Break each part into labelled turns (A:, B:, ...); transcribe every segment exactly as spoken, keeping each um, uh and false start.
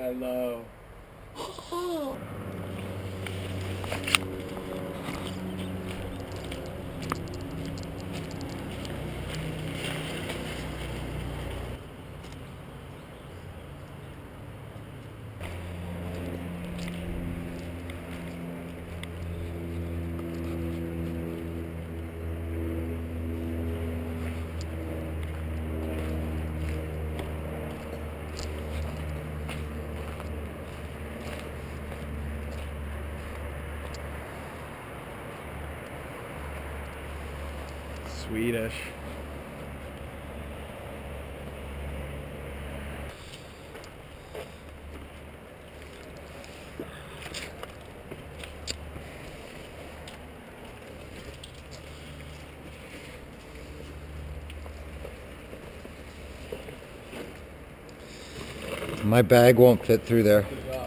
A: I know. Swedish.
B: My bag won't fit through there.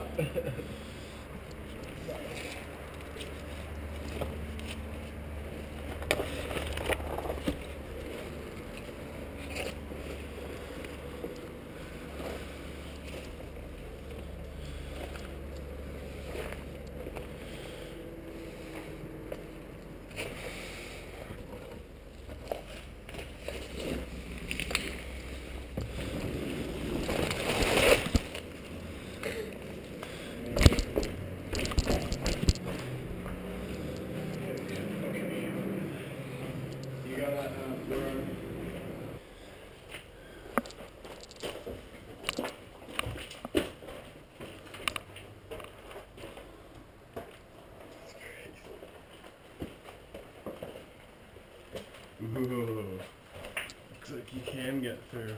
A: Ooh, looks like you can get through.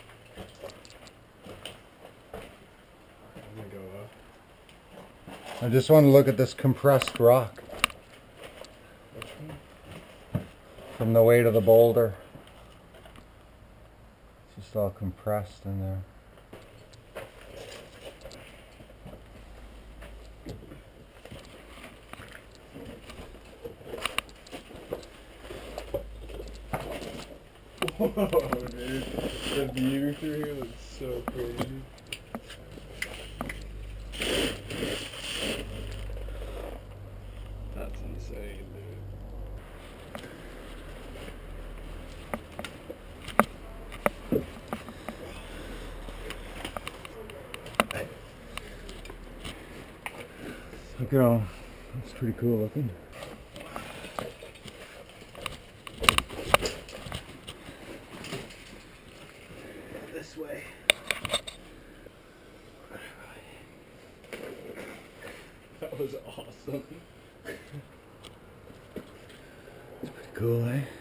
A: I'm gonna go up.
B: I just want to look at this compressed rock.
A: Which one?
B: From the weight of the boulder. It's just all compressed in there.
A: Whoa, dude. The view through here looks so crazy. That's insane, dude.
B: Look at all. That's pretty cool looking.
A: This way. That was awesome.
B: It's pretty cool, eh?